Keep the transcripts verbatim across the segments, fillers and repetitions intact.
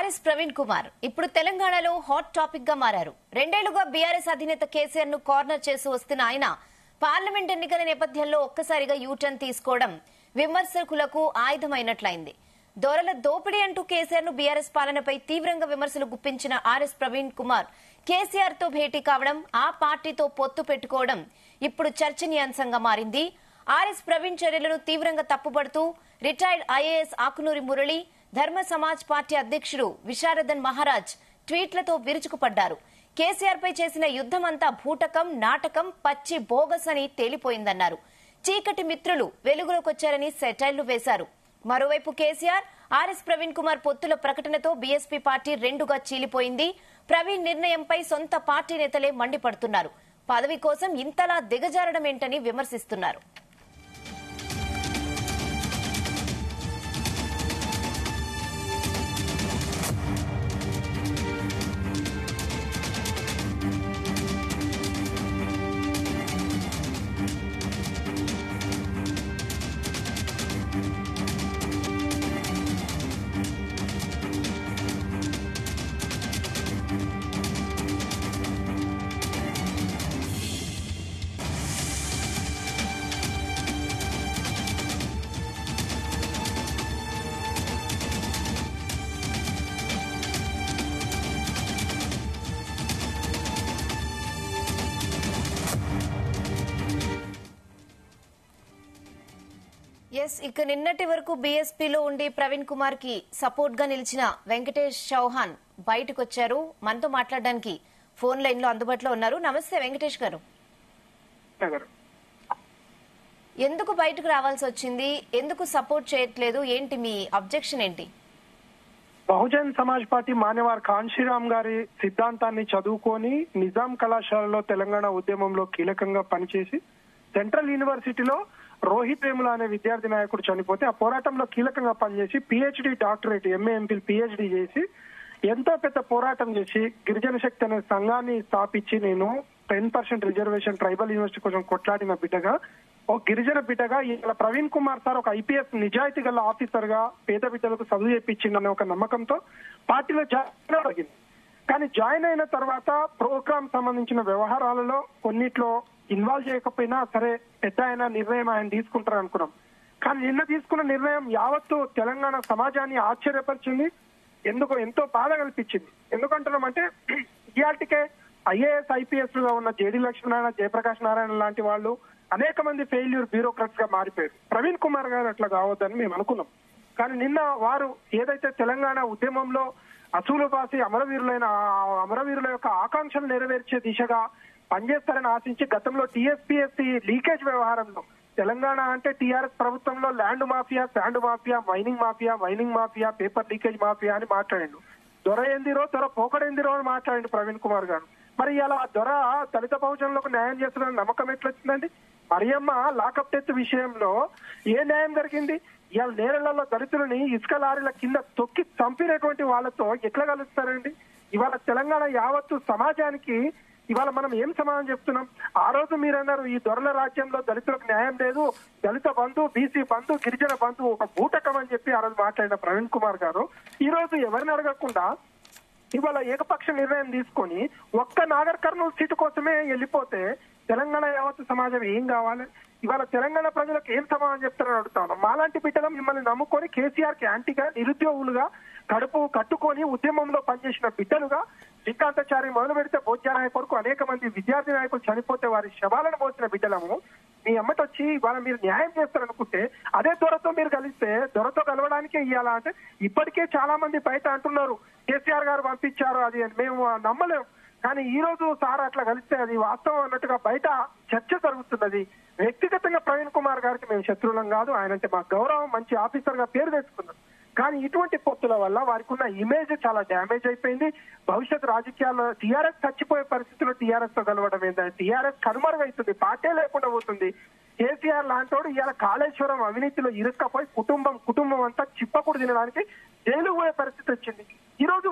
RS Praveen Kumar ఇప్పుడు తెలంగాణలో hot topic గా మారారు. రెండేళ్లుగా బీఆర్ఎస్ అధినేత కేసీఆర్ ను కార్నర్ చేసి వస్తున్న ఆయన పార్లమెంట్ ఎన్నికల నేపథ్యంలో ఒక్కసారిగా యూటర్న్ తీసుకోవడం విమర్శకులకు ఆయుధమైనట్లయింది. దొరల దోపిడీ అంటూ కేసీఆర్ ను బీఆర్ఎస్ పాలనపై తీవ్రంగా విమర్శలు గుప్పించిన ఆర్ఎస్ ప్రవీణ్ కుమార్ కేసీఆర్ తో భేటీ కావడం, ఆ పార్టీతో పొత్తు పెట్టుకోవడం ఇప్పుడు చర్చనీయాంశంగా మారింది. ఆర్ఎస్ ప్రవీణ్ చర్యలను తీవ్రంగా తప్పుపడుతూ retired IAS Akunuri Murali, Dharma Samaj party అధ్యక్షుడు విశారదన్ మహారాజ్ ట్వీట్లతో విరుచుకుపడ్డారు. కేసీఆర్ పై చేసిన యుద్దమంతా భూటకం, నాటకం, పచ్చి బోగస్ అని తేలిపోయిందన్నారు. చీకటి మిత్రులు వెలుగులోకొచ్చారని సెటైర్లు వేశారు. మరోవైపు కేసీఆర్, ఆర్ఎస్ ప్రవీణ్ కుమార్ పొత్తుల ప్రకటనతో బీఎస్పీ పార్టీ రెండుగా చీలిపోయింది. ప్రవీణ్ నిర్ణయంపై సొంత పార్టీ నేతలే మండిపడుతున్నారు. పదవి కోసం ఇంతలా దిగజారడమేంటని విమర్శిస్తున్నారు. ఎస్ ఇక నిన్నటి వరకు బీఎస్పీలో ఉండి ప్రవీణ్ కుమార్ కి సపోర్ట్ గా నిలిచిన వెంకటేష్ చౌహాన్ బయటకు వచ్చారు. మనతో మాట్లాడడానికి ఫోన్ లైన్ లో అందుబాటులో ఉన్నారు. నమస్తే వెంకటేష్ గారు. ఎందుకు బయటకు రావాల్సి వచ్చింది? ఎందుకు సపోర్ట్ చేయట్లేదు? ఏంటి మీ అబ్జెక్షన్ ఏంటి? బహుజన్ సమాజ్ పార్టీ మాన్యవార్ కాన్షీరామ్ గారి సిద్ధాంతాన్ని చదువుకొని నిజాం కళాశాలలో తెలంగాణ ఉద్యమంలో కీలకంగా పనిచేసి సెంట్రల్ యూనివర్సిటీలో రోహిత్ వేముల అనే విద్యార్థి నాయకుడు చనిపోతే ఆ పోరాటంలో కీలకంగా పనిచేసి PhD doctorate MA MPhil PhD చేసి ఎంతో పెద్ద పోరాటం చేసి గిరిజన శక్తి అనే సంఘాన్ని స్థాపించి నేను ten percent reservation tribal university కోసం కొట్లాడిన బిడ్డగా, ఒక గిరిజన బిడ్డగా ఇలా ప్రవీణ్ కుమార్ సార్ ఒక ఐపీఎస్ నిజాయితీ గల ఆఫీసర్ గా పేద బిడ్డలకు చదువు చెప్పించిందనే ఒక నమ్మకంతో పార్టీలో జాయిన్ అయ్యింది. కానీ జాయిన్ అయిన తర్వాత ప్రోగ్రామ్ సంబంధించిన వ్యవహారాలలో కొన్నిట్లో ఇన్వాల్వ్ చేయకపోయినా సరే పెద్ద ఆయన నిర్ణయం ఆయన తీసుకుంటారు అనుకున్నాం. కానీ నిన్న తీసుకున్న నిర్ణయం యావత్తు తెలంగాణ సమాజాన్ని ఆశ్చర్యపరిచింది. ఎందుకు ఎంతో బాధ కల్పించింది. ఎందుకంటున్నామంటే ఇయాటికే ఐఏఎస్ ఐపీఎస్ గా ఉన్న జేడీ లక్ష్మీనారాయణ, జయప్రకాష్ నారాయణ లాంటి వాళ్ళు అనేక మంది ఫెయిల్యూర్ బ్యూరోక్రాట్స్ గా మారిపోయారు. ప్రవీణ్ కుమార్ గారు అట్లా కావద్దని మేము అనుకున్నాం. కానీ నిన్న వారు ఏదైతే తెలంగాణ ఉద్యమంలో అసూలు బాసి అమరవీరులైన అమరవీరుల యొక్క ఆకాంక్షలు నెరవేర్చే దిశగా పనిచేస్తారని ఆశించి గతంలో టీఎస్పీఎస్సీ లీకేజ్ వ్యవహారంలో తెలంగాణ అంటే టీఆర్ఎస్ ప్రభుత్వంలో land mafia, sand mafia, mining mafia, mining mafia, paper leakage mafia అని మాట్లాడిండు. దొర ఏందిరో దొర పోకడేందిరో అని మాట్లాడిండు ప్రవీణ్ కుమార్ గారు. మరి ఇలా దొర దళిత బహుజనులకు న్యాయం చేస్తున్న నమ్మకం ఎట్లొచ్చిందండి? మరియమ్మ లాకప్ డెత్ విషయంలో ఏ న్యాయం జరిగింది? ఇవాళ నేరలలో దళితులని ఇసుక లారీల కింద తొక్కి చంపినటువంటి వాళ్ళతో ఎట్లా కలుస్తారండి? ఇవాళ తెలంగాణ యావత్తు సమాజానికి ఇవాళ మనం ఏం సమాధానం చెప్తున్నాం? ఆ రోజు మీరు అన్నారు ఈ దొరల రాజ్యంలో దళితులకు న్యాయం లేదు, దళిత బంధు, బీసీ బంధు, గిరిజన బంధు ఒక బూటకం అని చెప్పి ఆ రోజు మాట్లాడిన ప్రవీణ్ కుమార్ గారు ఈ రోజు ఎవరిని అడగకుండా ఇవాళ ఏకపక్ష నిర్ణయం తీసుకొని ఒక్క నాగర్ కర్నూలు సీటు కోసమే వెళ్ళిపోతే తెలంగాణ యావత్తు సమాజం ఏం కావాలి? ఇవాళ తెలంగాణ ప్రజలకు ఏం సమాధానం చెప్తారని అడుగుతాను. మాలాంటి బిడ్డలు మిమ్మల్ని నమ్ముకొని కేసీఆర్ కి యాంటీగా, నిరుద్యోగులుగా కడుపు కట్టుకొని ఉద్యమంలో పనిచేసిన బిడ్డలుగా శ్రీకాంతాచారి మొదలు పెడితే బోధ్యానాయ కొరకు అనేక మంది విద్యార్థి నాయకులు చనిపోతే వారి శవాలను మోసిన బిడ్డలము మీ అమ్మటి వచ్చి ఇవాళ మీరు న్యాయం చేస్తారనుకుంటే అదే దొరతో మీరు కలిస్తే దొరతో కలవడానికే ఇవ్వాలా అంటే ఇప్పటికే చాలా మంది బయట అంటున్నారు కేసీఆర్ గారు పంపించారు అది మేము నమ్మలేము. కానీ ఈ రోజు సార్ అట్లా కలిస్తే అది వాస్తవం అన్నట్టుగా బయట చర్చ జరుగుతున్నది. వ్యక్తిగతంగా ప్రవీణ్ కుమార్ గారికి మేము శత్రువులం కాదు, ఆయన అంటే మా గౌరవం, మంచి ఆఫీసర్ గా పేరు తెచ్చుకున్నాం. కానీ ఇటువంటి పొత్తుల వల్ల వారికి ఉన్న ఇమేజ్ చాలా డ్యామేజ్ అయిపోయింది. భవిష్యత్ రాజకీయాల్లో టీఆర్ఎస్ చచ్చిపోయే పరిస్థితుల్లో టీఆర్ఎస్ తో కలవడం ఏంటంటే టీఆర్ఎస్ కనుమరుగైతుంది, పార్టీ లేకుండా పోతుంది. కేసీఆర్ లాంటోడు ఇవాళ కాళేశ్వరం అవినీతిలో ఇరుక్కపోయి కుటుంబం కుటుంబం అంతా చిప్పకుడు తినడానికి జైలు పోయే పరిస్థితి వచ్చింది. ఈ రోజు వాళ్ళపై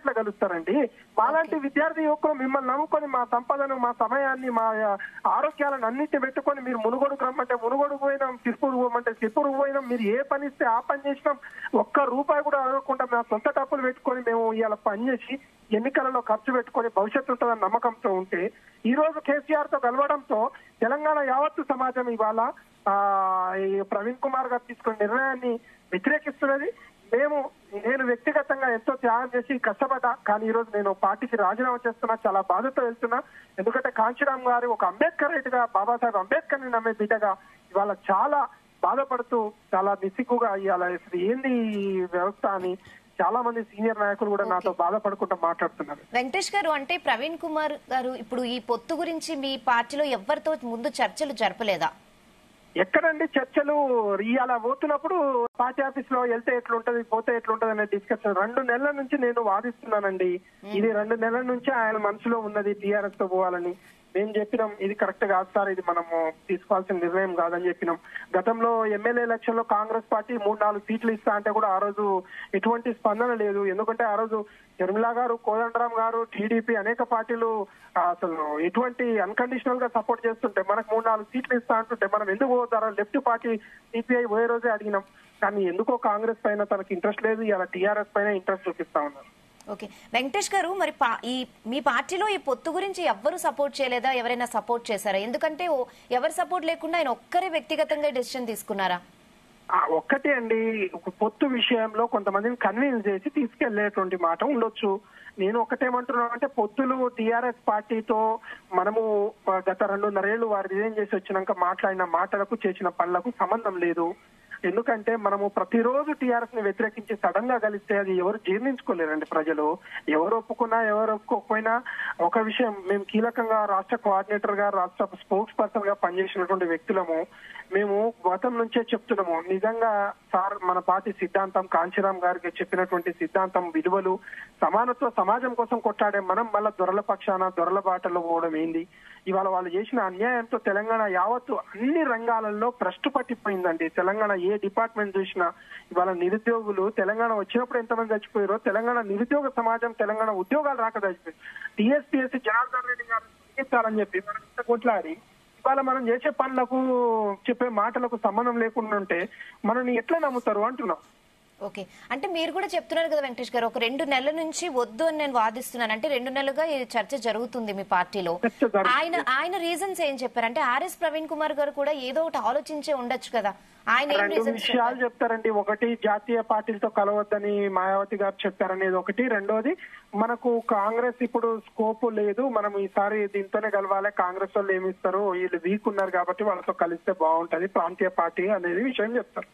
ఎట్లా కలుస్తారండి? మాలాంటి విద్యార్థి యువకులు మిమ్మల్ని నమ్ముకొని మా సంపదను, మా సమయాన్ని, మా ఆరోగ్యాలను అన్నింటినీ పెట్టుకొని మీరు మునుగోడుకు రమ్మంటే మునుగోడుకు పోయినాం, తిరుపూరు పోమంటే తిరుపూరు పోయినాం, మీరు ఏ పని ఇస్తే ఆ పని చేసినాం, ఒక్క రూపాయి కూడా అడగకుండా మా సొంత డబ్బులు పెట్టుకొని మేము ఇవాళ పనిచేసి ఎన్నికలలో ఖర్చు పెట్టుకొని భవిష్యత్తు ఉంటుందని నమ్మకంతో ఉంటే ఈ రోజు కేసీఆర్ తో కలవడంతో తెలంగాణ యావత్తు సమాజం ఇవాళ ఆ ప్రవీణ్ కుమార్ గారు తీసుకున్న నిర్ణయాన్ని వ్యతిరేకిస్తున్నది. మేము నేను వ్యక్తిగతంగా ఎంతో త్యాగం చేసి కష్టపడ్డా, కానీ ఈ రోజు నేను పార్టీకి రాజీనామా చేస్తున్నా, చాలా బాధతో వెళ్తున్నా. ఎందుకంటే కాంచీరామ్ గారు ఒక అంబేద్కర్ రైట్గా, బాబాసాహెబ్ అంబేద్కర్ ని నమ్మే బిడ్డగా ఇవాళ చాలా బాధపడుతూ చాలా నిస్సిగ్గుగా ఇవాళ ఏంది వ్యవస్థ అని చాలా మంది సీనియర్ నాయకులు కూడా నాతో బాధపడుకుంటూ మాట్లాడుతున్నారు. వెంకటేష్ గారు, అంటే ప్రవీణ్ కుమార్ గారు ఇప్పుడు ఈ పొత్తు గురించి మీ పార్టీలో ఎవరితో ముందు చర్చలు జరపలేదా? ఎక్కడండి చర్చలు? ఇవాళ పోతున్నప్పుడు పార్టీ ఆఫీస్ లో వెళ్తే ఎట్లుంటది, పోతే ఎట్లుంటది అనే డిస్కషన్ రెండు నెలల నుంచి నేను వాదిస్తున్నానండి. ఇది రెండు నెలల నుంచి ఆయన మనసులో ఉన్నది టీఆర్ఎస్ తో పోవాలని. మేము చెప్పినాం ఇది కరెక్ట్ కాదు సార్, ఇది మనము తీసుకోవాల్సిన నిర్ణయం కాదని చెప్పినాం. గతంలో ఎమ్మెల్యే ఎలక్షన్ లో కాంగ్రెస్ పార్టీ మూడు నాలుగు సీట్లు ఇస్తా అంటే కూడా ఆ రోజు ఎటువంటి స్పందన లేదు. ఎందుకంటే ఆ రోజు షర్మిలా గారు, కోదండరాం గారు, టీడీపీ అనేక పార్టీలు అసలు ఎటువంటి అన్కండిషనల్ గా సపోర్ట్ చేస్తుంటే మనకు మూడు నాలుగు సీట్లు ఇస్తా అంటుంటే మనం ఎందుకు పోతారో లెఫ్ట్ పార్టీ సిపిఐ పోయే రోజే అడిగినాం. కానీ ఎందుకో కాంగ్రెస్ పైన తనకి ఇంట్రెస్ట్ లేదు, ఇలా టీఆర్ఎస్ పైన ఇంట్రెస్ట్ చూపిస్తా ఉన్నారు. ఓకే వెంకటేష్ గారు, మరి ఈ మీ పార్టీలో ఈ పొత్తు గురించి ఎవ్వరు సపోర్ట్ చేయలేదా? ఎవరైనా సపోర్ట్ చేశారా? ఎందుకంటే ఎవరు సపోర్ట్ లేకుండా ఆయన ఒక్కరే వ్యక్తిగతంగా డెసిషన్ తీసుకున్నారా? ఒక్కటే అండి, పొత్తు విషయంలో కొంతమందిని కన్విన్స్ చేసి తీసుకెళ్లేటువంటి మాట ఉండొచ్చు. నేను ఒకటేమంటున్నాను అంటే పొత్తులు టీఆర్ఎస్ పార్టీతో మనము గత రెండున్నరేళ్లు వారు రిజైన్ చేసి వచ్చినాక మాట్లాడిన మాటలకు చేసిన పనులకు సంబంధం లేదు. ఎందుకంటే మనము ప్రతిరోజు టీఆర్ఎస్ ని వ్యతిరేకించి సడన్ గా కలిస్తే అది ఎవరు జీర్ణించుకోలేరండి ప్రజలు. ఎవరు ఒప్పుకున్నా ఎవరు ఒప్పుకోకపోయినా ఒక విషయం, మేము కీలకంగా రాష్ట్ర కోఆర్డినేటర్ గా, రాష్ట్ర స్పోక్స్ పర్సన్ గా పనిచేసినటువంటి వ్యక్తులము. మేము గతం నుంచే చెప్తున్నాము, నిజంగా సార్ మన పార్టీ సిద్ధాంతం, కాంచీరామ్ గారికి చెప్పినటువంటి సిద్ధాంతం, విలువలు, సమానత్వ సమాజం కోసం కొట్లాడే మనం మళ్ళా దొరల పక్షాన దొరల బాటలో పోవడం ఏంది? ఇవాళ వాళ్ళు చేసిన అన్యాయంతో తెలంగాణ యావత్తు అన్ని రంగాలలో భ్రష్టు పట్టిపోయిందండి. తెలంగాణ ఏ డిపార్ట్మెంట్ చూసినా ఇవాళ నిరుద్యోగులు తెలంగాణ వచ్చినప్పుడు ఎంతమంది చచ్చిపోయారో, తెలంగాణ నిరుద్యోగ సమాజం తెలంగాణ ఉద్యోగాలు రాక చచ్చిపోయి టీఎస్పీఎస్సీ జనార్దన్ రెడ్డి గారు తగ్గించాలని చెప్పి మనం ఇంత కొట్లాడి ఇవాళ మనం చేసే పనులకు చెప్పే మాటలకు సంబంధం లేకుండా ఉంటే మనల్ని ఎట్లా నమ్ముతారు అంటున్నాం. ఓకే, అంటే మీరు కూడా చెప్తున్నారు కదా వెంకటేష్ గారు, ఒక రెండు నెలల నుంచి వద్దు అని నేను వాదిస్తున్నాను, అంటే రెండు నెలలుగా ఈ చర్చ జరుగుతుంది మీ పార్టీలో. ఆయన ఆయన రీజన్స్ ఏం చెప్పారు? అంటే ఆర్ఎస్ ప్రవీణ్ కుమార్ గారు కూడా ఏదో ఒకటి ఆలోచించే ఉండొచ్చు కదా, ఆయన ఏం రీజన్స్ విషయాలు చెప్తారండి. ఒకటి జాతీయ పార్టీలతో కలవద్దని మాయావతి గారు చెప్పారనేది ఒకటి. రెండోది మనకు కాంగ్రెస్ ఇప్పుడు స్కోప్ లేదు, మనం ఈసారి దీంతోనే కలవాలి, కాంగ్రెస్ వాళ్ళు ఏమి ఇస్తారు, వీళ్ళు వీక్ ఉన్నారు కాబట్టి వాళ్ళతో కలిస్తే బాగుంటది ప్రాంతీయ పార్టీ అనేది విషయం చెప్తారు.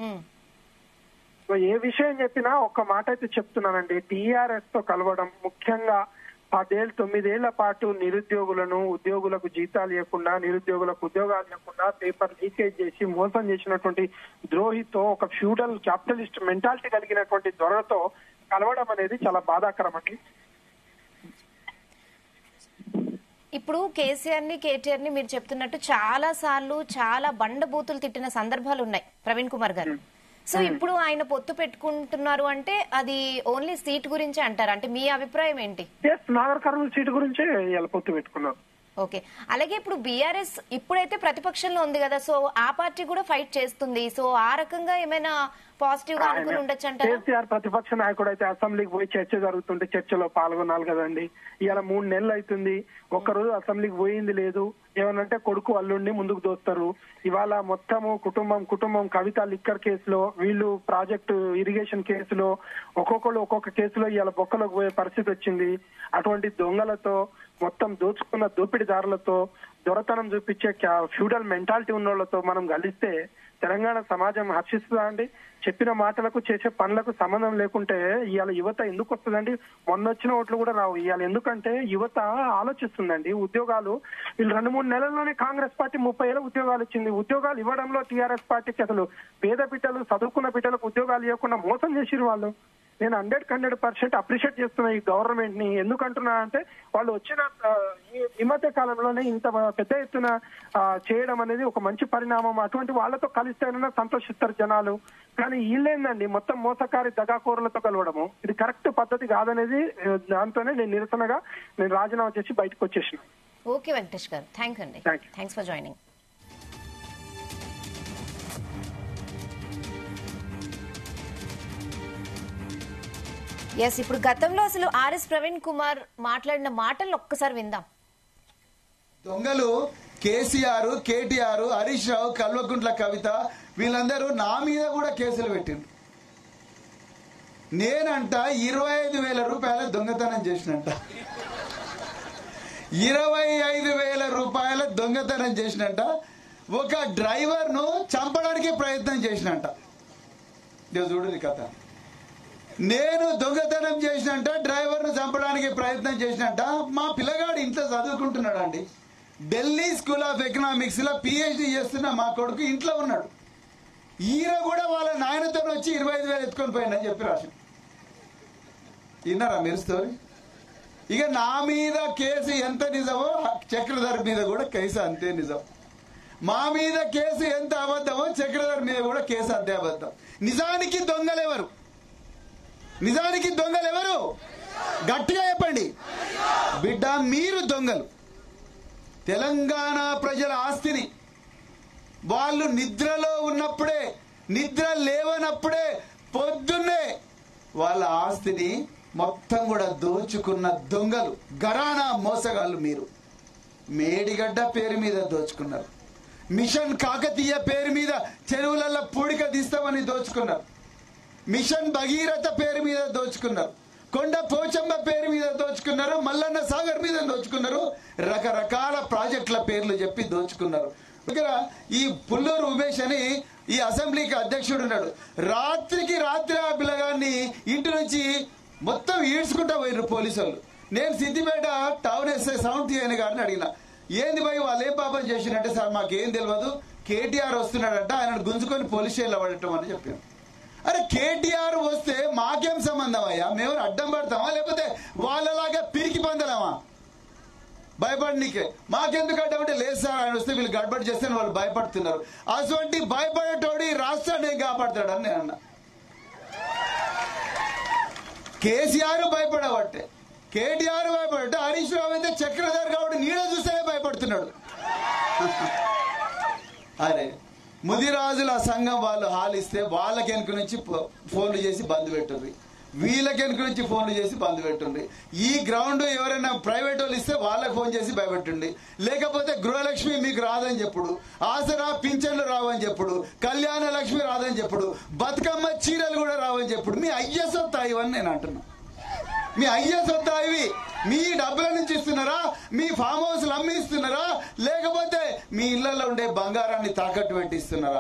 ఏ విషయం చెప్పినా ఒక్క మాట అయితే చెప్తున్నానండి, టీఆర్ఎస్ తో కలవడం ముఖ్యంగా పదేళ్ళు తొమ్మిదేళ్ల పాటు నిరుద్యోగులను, ఉద్యోగులకు జీతాలు ఇవ్వకుండా, నిరుద్యోగులకు ఉద్యోగాలు ఇవ్వకుండా పేపర్ లీకేజ్ చేసి మోసం చేసినటువంటి ద్రోహితో, ఒక ఫ్యూడల్ క్యాపిటలిస్ట్ మెంటాలిటీ కలిగినటువంటి దొరతో కలవడం అనేది చాలా బాధాకరం అండి. ఇప్పుడు కేసీఆర్ ని, కేటీఆర్ ని మీరు చెప్తున్నట్టు చాలా సార్లు చాలా బండబూతులు తిట్టిన సందర్భాలు ఉన్నాయి ప్రవీణ్ కుమార్ గారు. సో ఇప్పుడు ఆయన పొత్తు పెట్టుకుంటున్నారు అంటే అది ఓన్లీ సీట్ గురించి అంటారు, అంటే మీ అభిప్రాయం ఏంటి? నాగర్ కర్నూలు సీట్ గురించే పొత్తు పెట్టుకున్నారు. ఓకే, అలాగే ఇప్పుడు బీఆర్ఎస్ ఇప్పుడైతే ప్రతిపక్షంలో ఉంది కదా, సో ఆ పార్టీ కూడా ఫైట్ చేస్తుంది, సో ఆ రకంగా ఏమైనా పాజిటివ్ గా అనుకుని ఉండొచ్చు అంటారా? కేసీఆర్ ప్రతిపక్ష నాయకుడు అయితే అసెంబ్లీకి పోయి చర్చ జరుగుతుంటే చర్చలో పాల్గొనాలి కదండి. ఇవాళ మూడు నెలలు అవుతుంది, ఒక్కరోజు అసెంబ్లీకి పోయింది లేదు. ఏమనంటే కొడుకు అల్లుండి ముందుకు దోస్తారు. ఇవాళ మొత్తము కుటుంబం కుటుంబం కవిత లిక్కర్ కేసులో, వీళ్ళు ప్రాజెక్టు ఇరిగేషన్ కేసులో, ఒక్కొక్కరు ఒక్కొక్క కేసులో ఇవాళ బొక్కలోకి పోయే పరిస్థితి వచ్చింది. అటువంటి దొంగలతో, మొత్తం దోచుకున్న దోపిడీదారులతో, దొరతనం చూపించే ఫ్యూడల్ మెంటాలిటీ ఉన్న వాళ్ళతో మనం కలిస్తే తెలంగాణ సమాజం హర్షిస్తుందా అండి? చెప్పిన మాటలకు చేసే పనులకు సంబంధం లేకుంటే ఇవాళ యువత ఎందుకు వస్తుందండి? మొన్న వచ్చిన ఓట్లు కూడా రావు ఇవాళ. ఎందుకంటే యువత ఆలోచిస్తుందండి. ఉద్యోగాలు వీళ్ళు రెండు మూడు నెలల్లోనే కాంగ్రెస్ పార్టీ ముప్పై ఏళ్ళ ఉద్యోగాలు ఇచ్చింది. ఉద్యోగాలు ఇవ్వడంలో టీఆర్ఎస్ పార్టీకి అసలు పేద బిడ్డలు, చదువుకున్న బిడ్డలకు ఉద్యోగాలు ఇవ్వకుండా మోసం చేసిరు వాళ్ళు. నేను హండ్రెడ్ హండ్రెడ్ పర్సెంట్ అప్రిషియేట్ చేస్తున్నా ఈ గవర్నమెంట్ ని. ఎందుకంటున్నా అంటే వాళ్ళు వచ్చిన ఈ మధ్య కాలంలోనే ఇంత పెద్ద ఎత్తున చేయడం అనేది ఒక మంచి పరిణామం. అటువంటి వాళ్ళతో కలిస్తేనైనా సంతోషిస్తారు జనాలు. కానీ వీళ్ళేందండి మొత్తం మోసకారి దగాకోరులతో కలవడము, ఇది కరెక్ట్ పద్ధతి కాదనేది దాంతోనే నేను నిరసనగా నేను రాజీనామా చేసి బయటకు వచ్చేసిన. ఓకే వెంకటేష్ గారు, థ్యాంక్ అండి, థ్యాంక్స్ ఫర్ జాయినింగ్. ఎస్, ఇప్పుడు గతంలో అసలు ఆర్ఎస్ ప్రవీణ్ కుమార్ మాట్లాడిన మాటలను ఒక్కసారి విందాం. దొంగలు కేసీఆర్, కేటీఆర్, హరీష్ రావు, కల్వకుంట్ల కవిత వీళ్ళందరూ నా మీద కూడా కేసులు పెట్టిండ్రు. నేనంట ఇరవై ఐదు వేల రూపాయల దొంగతనం చేసినంట ఇరవై ఐదు వేల రూపాయల దొంగతనం చేసినంట ఒక డ్రైవర్ ను చంపడానికి ప్రయత్నం చేసినంట. చూడండి కథ. నేను దొంగతనం చేసినంట, డ్రైవర్ ను చంపడానికి ప్రయత్నం చేసినంట. మా పిల్లగాడు ఇంట్లో చదువుకుంటున్నాడు అండి. ఢిల్లీ స్కూల్ ఆఫ్ ఎకనామిక్స్ లో పిహెచ్డి చేస్తున్న మా కొడుకు ఇంట్లో ఉన్నాడు. ఈయన కూడా వాళ్ళ నాయనతో వచ్చి ఇరవై ఐదు వేలు ఎత్తుకొని పోయిందని చెప్పి రాసి విన్నారా మీరు స్టోరీ? ఇక నా మీద కేసు ఎంత నిజమో చక్రధర్ మీద కూడా కేసు అంతే నిజం. మా మీద కేసు ఎంత అబద్ధమో చక్రధర్ మీద కూడా కేసు అంతే అబద్ధం. నిజానికి దొంగలెవరు? నిజానికి దొంగలెవరు? గట్టిగా చెప్పండి బిడ్డ. మీరు దొంగలు. తెలంగాణ ప్రజల ఆస్తిని వాళ్ళు నిద్రలో ఉన్నప్పుడే, నిద్ర లేవనప్పుడే పొద్దున్నే వాళ్ళ ఆస్తిని మొత్తం కూడా దోచుకున్న దొంగలు, గరానా మోసగాళ్ళు మీరు. మేడిగడ్డ పేరు మీద దోచుకున్నారు. మిషన్ కాకతీయ పేరు మీద చెరువులలో పూడిక తీస్తామని దోచుకున్నారు. మిషన్ భగీరథ పేరు మీద దోచుకున్నారు. కొండ పోచమ్మ పేరు మీద దోచుకున్నారు. మల్లన్న సాగర్ మీద దోచుకున్నారు. రకరకాల ప్రాజెక్టుల పేర్లు చెప్పి దోచుకున్నారు. ఇక్కడ ఈ పుల్లూరు ఉమేష్ అని ఈ అసెంబ్లీకి అధ్యక్షుడు ఉన్నాడు. రాత్రికి రాత్రి ఆ పిల్లగాన్ని ఇంటి నుంచి మొత్తం ఈడ్చుకుంటా పోయినారు పోలీసు వాళ్ళు. నేను సిద్దిపేట టౌన్ ఎస్ఐ సౌండ్ తీయని గారిని అడిగిన, ఏంది భయ్ వాళ్ళు ఏం పాపం చేసినట్టే, సార్ మాకేం తెలియదు, కేటీఆర్ వస్తున్నాడంట, ఆయన గుంజుకొని పోలీస్ స్టేషన్లో పడటం అని చెప్పాను. అరే కేటీఆర్ వస్తే మాకేం సంబంధం అయ్యా? మేము అడ్డం పడతామా లేకపోతే వాళ్ళలాగా పిరికి పొందలేమా భయపడనీకే? మాకెందుకు అడ్డం అంటే లేదు సార్, ఆయన వస్తే వీళ్ళు గడబడి చేస్తే వాళ్ళు భయపడుతున్నారు. అటువంటి భయపడేటోడు ఈ రాష్ట్రాన్ని ఏం కాపాడతాడని నేను అన్నా. కేసీఆర్ భయపడబట్టే, కేటీఆర్ భయపడటే, హరీష్ రావు అయితే చక్రధర్ గౌడ్ నీడ చూస్తే భయపడుతున్నాడు. అరే ముదిరాజుల సంఘం వాళ్ళు హాల్ ఇస్తే వాళ్ళకి వెనుక నుంచి ఫోన్లు చేసి బంద్ పెట్టుంది, వీళ్ళకి వెనుక నుంచి ఫోన్లు చేసి బంద్ పెట్టుంది. ఈ గ్రౌండ్ ఎవరైనా ప్రైవేట్ వాళ్ళు ఇస్తే వాళ్ళకి ఫోన్ చేసి భయపెట్టుండి. లేకపోతే గృహలక్ష్మి మీకు రాదని చెప్పుడు, ఆసరా పింఛన్లు రావని చెప్పుడు, కళ్యాణ లక్ష్మి రాదని చెప్పుడు, బతుకమ్మ చీరలు కూడా రావని చెప్పుడు. మీ అయ్య సొత్తా ఇవన్నీ నేను అంటున్నా. మీ అయ్య సొత్తా ఇవి? మీ డబ్బుల నుంచి ఇస్తున్నారా? మీ ఫామ్ హౌస్లు అమ్మి ఇస్తున్నారా? లేకపోతే మీ ఇళ్లలో ఉండే బంగారాన్ని తాకట్టు పెట్టి ఇస్తున్నారా?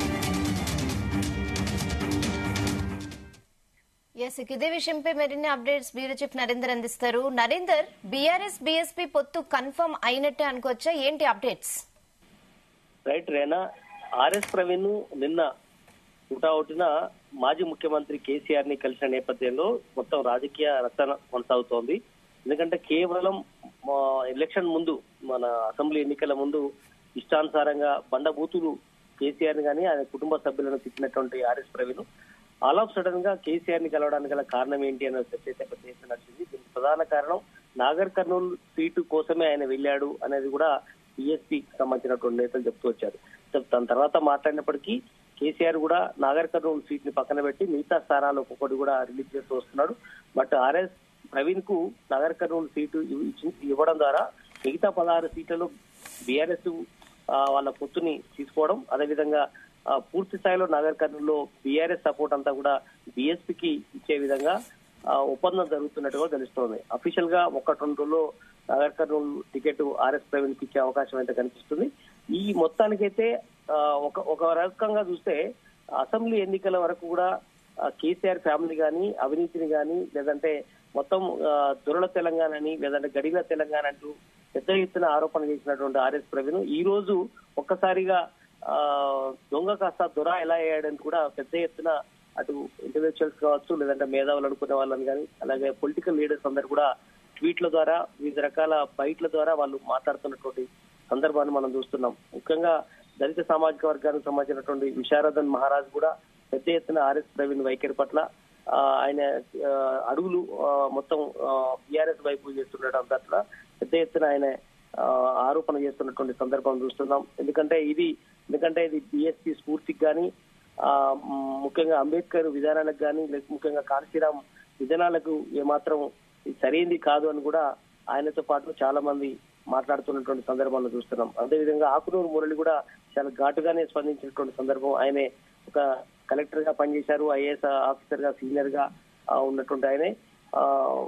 ఎస్, ఇదే విషయంపై మరిన్ని అప్డేట్స్ బ్యూరో చీఫ్ నరేందర్ అందిస్తారు. నరేందర్, బీఆర్ఎస్ బీఎస్పీ పొత్తు కన్ఫర్మ్ అయినట్టే అనుకోవచ్చా? ఏంటి updates? Right Rena, RS Praveen నిన్న నూట మాజీ ముఖ్యమంత్రి కేసీఆర్ ని కలిసిన నేపథ్యంలో మొత్తం రాజకీయ రచన కొనసాగుతోంది. ఎందుకంటే కేవలం ఎలక్షన్ ముందు, మన అసెంబ్లీ ఎన్నికల ముందు ఇష్టానుసారంగా బండబూతులు కేసీఆర్ ని కానీ ఆయన కుటుంబ సభ్యులను తిట్టినటువంటి RS Praveen all of sudden గా కేసీఆర్ ని కలవడానికి గల కారణం ఏంటి అనే చర్చ అయితే పెద్ద ఎత్తున నడిచింది. దీనికి ప్రధాన కారణం నాగర్ కర్నూలు సీటు కోసమే ఆయన వెళ్ళాడు అనేది కూడా బీఎస్పీకి సంబంధించినటువంటి నేతలు చెప్తూ వచ్చారు. దాని తర్వాత మాట్లాడినప్పటికీ కేసీఆర్ కూడా నాగర్ కర్నూలు సీట్ ని పక్కన పెట్టి మిగతా స్థానాలు ఒక్కొక్కటి కూడా రిలీజ్ చేస్తూ వస్తున్నాడు. బట్ ఆర్ఎస్ ప్రవీణ్ కు నాగర్ కర్నూలు సీటు ఇవ్వడం ద్వారా మిగతా పదహారు సీట్లలో బీఆర్ఎస్ వాళ్ళ పొత్తుని తీసుకోవడం, అదేవిధంగా పూర్తి స్థాయిలో నాగర్ కర్నూలులో బీఆర్ఎస్ సపోర్ట్ అంతా కూడా బీఎస్పీకి ఇచ్చే విధంగా ఒప్పందం జరుగుతున్నట్టుగా తెలుస్తోంది. అఫీషియల్ గా ఒకటి రెండు రోజుల్లో నాగర్ కర్నూలు టికెట్ ఆర్ఎస్ ప్రవీణ్ కి ఇచ్చే అవకాశం అయితే కనిపిస్తుంది. ఈ మొత్తానికైతే ఒక ఒక రకంగా చూస్తే అసెంబ్లీ ఎన్నికల వరకు కూడా కేసీఆర్ ఫ్యామిలీ కానీ అవినీతిని కానీ లేదంటే మొత్తం దొరల తెలంగాణని లేదంటే గడిల తెలంగాణ అంటూ పెద్ద ఎత్తున ఆరోపణ చేసినటువంటి ఆర్ఎస్ ప్రవీణ్ ఈ రోజు ఒక్కసారిగా ఆ దొంగ కాస్త దొర ఎలా అయ్యాడని కూడా పెద్ద ఎత్తున అటు ఇంటలెక్చువల్స్ కావచ్చు, లేదంటే మేధావులు అనుకునే వాళ్ళని కానీ, అలాగే పొలిటికల్ లీడర్స్ అందరు కూడా ట్వీట్ల ద్వారా, వివిధ రకాల బైట్ల ద్వారా వాళ్ళు మాట్లాడుతున్నటువంటి సందర్భాన్ని మనం చూస్తున్నాం. ముఖ్యంగా దళిత సామాజిక వర్గానికి సంబంధించినటువంటి విశారదన్ మహారాజ్ కూడా పెద్ద ఎత్తున ఆర్ఎస్ ప్రవీణ్ వైఖరి పట్ల ఆయన అడుగులు మొత్తం బీఆర్ఎస్ వైపు చేస్తుండటం పట్ల పెద్ద ఎత్తున ఆయన ఆరోపణ చేస్తున్నటువంటి సందర్భం చూస్తున్నాం. ఎందుకంటే ఇది ఎందుకంటే ఇది బీఎస్పీ స్ఫూర్తికి కానీ, ఆ ముఖ్యంగా అంబేద్కర్ విధానాలకు కానీ, ముఖ్యంగా కాంశీరామ్ విధానాలకు ఏమాత్రం సరైంది కాదు అని కూడా ఆయనతో పాటు చాలా మంది మాట్లాడుతున్నటువంటి సందర్భాలను చూస్తున్నాం. అదేవిధంగా ఆకునూరు మురళి కూడా చాలా ఘాటుగానే స్పందించినటువంటి సందర్భం. ఆయనే ఒక కలెక్టర్ గా పనిచేశారు, ఐఏఎస్ ఆఫీసర్ గా సీనియర్ గా ఉన్నటువంటి ఆయనే ఆ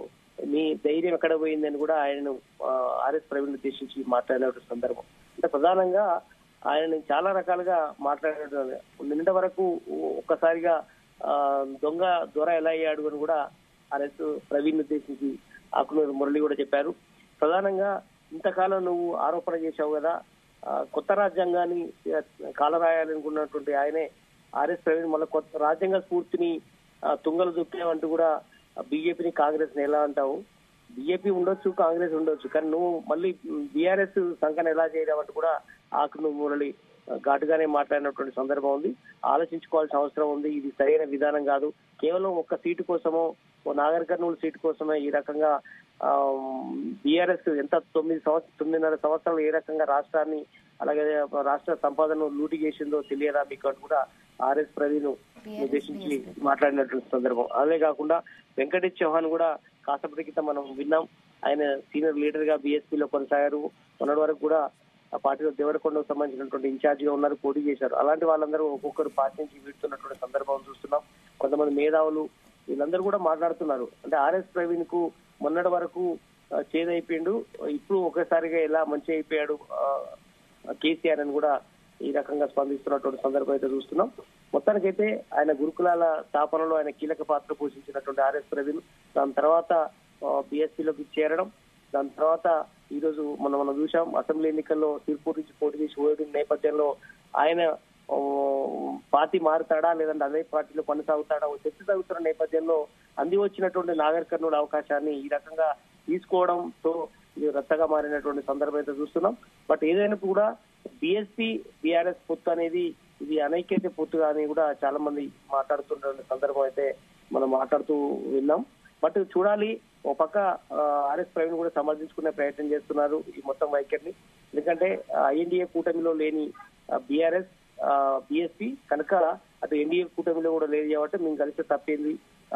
మీ ధైర్యం ఎక్కడ పోయిందని కూడా ఆయనను ఆర్ఎస్ ప్రవీణ్ ఉద్దేశించి మాట్లాడిన సందర్భం. అంటే ప్రధానంగా ఆయన చాలా రకాలుగా మాట్లాడిన నిన్న వరకు ఒక్కసారిగా ఆ దొంగ దొర ఎలా అయ్యాడు అని కూడా ఆర్ఎస్ ప్రవీణ్ ఉద్దేశించి ఆకునూరు మురళి కూడా చెప్పారు. ప్రధానంగా ఇంతకాలం నువ్వు ఆరోపణ చేశావు కదా, కొత్త రాజ్యాంగాన్ని కాలరాయాలనుకున్నటువంటి ఆయనే ఆర్ఎస్ ప్రవీణ్ మళ్ళీ కొత్త రాజ్యాంగ స్ఫూర్తిని తుంగలు దుక్కావంటూ కూడా బీజేపీని కాంగ్రెస్ ని ఎలా అంటావు? బీజేపీ ఉండొచ్చు, కాంగ్రెస్ ఉండొచ్చు, కానీ నువ్వు మళ్ళీ బీఆర్ఎస్ సంఖ్యను ఎలా చేయడం కూడా ఆకునూరు మురళి ఘాటుగానే మాట్లాడినటువంటి సందర్భం ఉంది. ఆలోచించుకోవాల్సిన అవసరం ఉంది. ఇది సరైన విధానం కాదు. కేవలం ఒక్క సీటు కోసమో, ఓ నాగర్ కర్నూలు సీటు కోసమే ఈ రకంగా ఆ బీఆర్ఎస్ ఎంత తొమ్మిది సంవత్సరం తొమ్మిదిన్నర సంవత్సరాలు ఏ రకంగా రాష్ట్రాన్ని అలాగే రాష్ట్ర సంపాదనను లూటి చేసిందో తెలియదా మీకు అని కూడా ఆర్ఎస్ ప్రవీణ్ ఉద్దేశించి మాట్లాడినటువంటి సందర్భం. అదే కాకుండా వెంకటేష్ చౌహాన్ కూడా కాసేపటి క్రితం మనం విన్నాం. ఆయన సీనియర్ లీడర్ గా బీఎస్పీలో కొనసాగారు. మొన్నటి వరకు కూడా ఆ పార్టీలో దేవరకొండకు సంబంధించినటువంటి ఇన్ఛార్జ్ గా ఉన్నారు, పోటీ చేశారు. అలాంటి వాళ్ళందరూ ఒక్కొక్కరు పార్టీ నుంచి వీడుతున్నటువంటి సందర్భం చూస్తున్నాం. కొంతమంది మేధావులు వీళ్ళందరూ కూడా మాట్లాడుతున్నారు. అంటే ఆర్ఎస్ ప్రవీణ్ కు మొన్నటి వరకు చేదైపోయిండు, ఇప్పుడు ఒకసారిగా ఎలా మంచి అయిపోయాడు కేసీఆర్ అని కూడా ఈ రకంగా స్పందిస్తున్నటువంటి సందర్భం అయితే చూస్తున్నాం. మొత్తానికైతే ఆయన గురుకులాల స్థాపనలో ఆయన కీలక పాత్ర పోషించినటువంటి ఆర్ఎస్ ప్రవీణ్ దాని తర్వాత బీఎస్పీలోకి చేరడం, దాని తర్వాత ఈ రోజు మనం మనం చూసాం అసెంబ్లీ ఎన్నికల్లో తిరుపూర్ నుంచి పోటీ చేసి ఓడిన నేపథ్యంలో ఆయన పార్టీ మారుతాడా లేదంటే అదే పార్టీలో కొనసాగుతాడా చర్చ జరుగుతున్న నేపథ్యంలో అంది వచ్చినటువంటి నాగర్ కర్నూలు అవకాశాన్ని ఈ రకంగా తీసుకోవడంతో ఇది రచ్చగా మారినటువంటి సందర్భం అయితే చూస్తున్నాం. బట్ ఏదైనా కూడా బీఎస్పీ బీఆర్ఎస్ పొత్తు అనేది ఇది అనైక్యత పొత్తు అని కూడా చాలా మంది మాట్లాడుతున్న సందర్భం అయితే మనం మాట్లాడుతూ విన్నాం. బట్ చూడాలి, ఓ పక్క ఆర్ఎస్ ప్రవీణ్ కూడా సమర్థించుకునే ప్రయత్నం చేస్తున్నారు ఈ మొత్తం వైఖరిని. ఎందుకంటే ఐఎన్డీఏ కూటమిలో లేని బీఆర్ఎస్ బీఎస్పీ కనుక అటు ఎన్డీఏ కూటమిలో కూడా లేదు కాబట్టి మేము కలిసి తప్పేంది,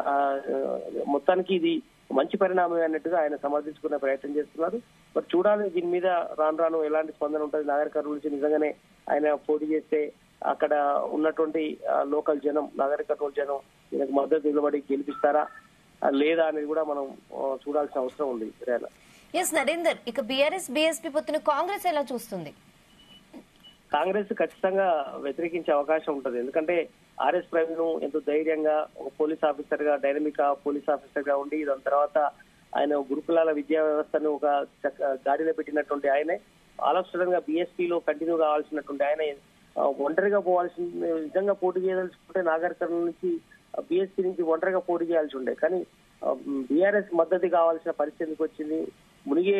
మొత్తానికి ఇది మంచి పరిణామం అన్నట్టుగా ఆయన సమర్థించుకునే ప్రయత్నం చేస్తున్నారు. బట్ చూడాలి దీని మీద రాను రాను ఎలాంటి స్పందన ఉంటుంది. నాగర్ కర్నూలు నుంచి నిజంగానే ఆయన పోటీ చేస్తే అక్కడ ఉన్నటువంటి లోకల్ జనం, నాగర్ కర్నూలు జనం ఈయనకు మద్దతు నిలబడి గెలిపిస్తారా లేదా అనేది కూడా మనం చూడాల్సిన అవసరం ఉంది. ఎస్ నరేందర్, ఇక బీఆర్ఎస్ బీఎస్పీ పొత్తును కాంగ్రెస్ ఎలా చూస్తుంది? కాంగ్రెస్ ఖచ్చితంగా వ్యతిరేకించే అవకాశం ఉంటుంది. ఎందుకంటే ఆర్ఎస్ ప్రవీణ్ ఎంతో ధైర్యంగా ఒక పోలీస్ ఆఫీసర్ గా, డైనమిక్ పోలీస్ ఆఫీసర్ గా ఉండి దాని తర్వాత ఆయన గురుకులాల విద్యా వ్యవస్థను ఒక గాడిలో పెట్టినటువంటి ఆయనే ఆలోచనగా బీఎస్పీలో కంటిన్యూ కావాల్సినటువంటి ఆయన ఒంటరిగా పోవాల్సిన నిజంగా పోటీ చేయదలుచుకుంటే నాగర్ కర్నూలు నుంచి బీఎస్పీ నుంచి ఒంటరిగా పోటీ చేయాల్సి ఉండే, కానీ బీఆర్ఎస్ మద్దతు కావాల్సిన పరిస్థితికి వచ్చింది. మునిగే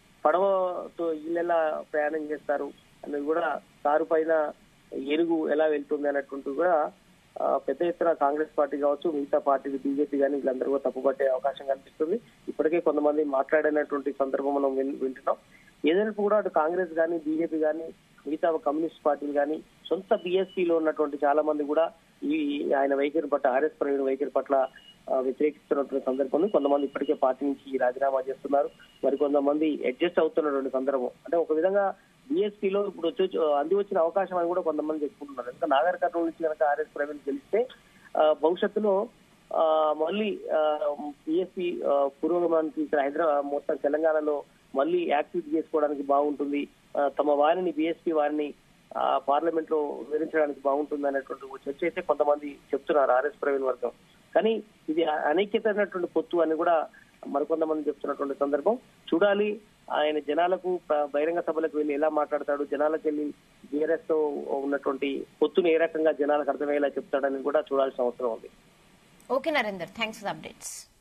పడవతో ఇళ్ళెలా ప్రయాణం చేస్తారు అనేది కూడా కారు పైన ఎరుగు ఎలా వెళ్తుంది అన్నట్టు కూడా పెద్ద ఎత్తున కాంగ్రెస్ పార్టీ కావచ్చు, మిగతా పార్టీలు బీజేపీ కానీ వీళ్ళందరూ కూడా తప్పుపట్టే అవకాశం కనిపిస్తుంది. ఇప్పటికే కొంతమంది మాట్లాడినటువంటి సందర్భం మనం వింటున్నాం. ఏదైనా కూడా అటు కాంగ్రెస్ కానీ బీజేపీ కానీ మిగతా కమ్యూనిస్ట్ పార్టీలు కానీ సొంత బీఎస్పీలో ఉన్నటువంటి చాలా మంది కూడా ఈ ఆయన వైఖరి పట్ల, ఆర్ఎస్ ప్రవీణ్ వైఖరి పట్ల వ్యతిరేకిస్తున్నటువంటి సందర్భంలో కొంతమంది ఇప్పటికే పార్టీ నుంచి రాజీనామా చేస్తున్నారు. మరి కొంతమంది అడ్జస్ట్ అవుతున్నటువంటి సందర్భం. అంటే ఒక విధంగా బీఎస్పీలో ఇప్పుడు వచ్చి అంది వచ్చిన అవకాశం అని కూడా కొంతమంది చెప్పుకుంటున్నారు. ఇంకా నాగర్ కర్నూలు నుంచి కనుక ఆర్ఎస్ ప్రవీణ్ గెలిస్తే భవిష్యత్తులో మళ్ళీ బీఎస్పీ పురోగమనానికి ఇక్కడ హైదరాబాద్ మొత్తం తెలంగాణలో మళ్ళీ యాక్టివిటీ చేసుకోవడానికి బాగుంటుంది, తమ వారిని బీఎస్పీ వారిని పార్లమెంట్ లో వివరించడానికి బాగుంటుంది అనేటువంటి చర్చ అయితే కొంతమంది చెప్తున్నారు ఆర్ఎస్ ప్రవీణ్ వర్గం. కానీ ఇది అనైక్యత అయినటువంటి పొత్తు అని కూడా మరికొంతమంది చెప్తున్నటువంటి సందర్భం. చూడాలి ఆయన జనాలకు బహిరంగ సభలకు వెళ్ళి ఎలా మాట్లాడతాడు, జనాలకు వెళ్ళి బీఆర్ఎస్ తో ఉన్నటువంటి పొత్తుని ఏ రకంగా జనాలకు అర్థమయ్యేలా చెప్తాడని కూడా చూడాల్సిన అవసరం ఉంది. Okay Narender, thanks for the updates.